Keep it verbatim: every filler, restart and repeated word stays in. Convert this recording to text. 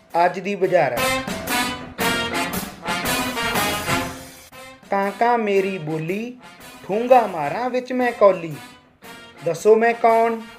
ਅੱਜ ਦੀ ਬੁਝਾਰਤ। ਕਾਂ ਕਾਂ ਮੇਰੀ ਬੋਲੀ, ਠੂੰਗਾ ਮਾਰਾਂ ਵਿੱਚ ਮੈਂ ਕੌਲੀ, ਦੱਸੋ ਮੈਂ ਕੌਣ?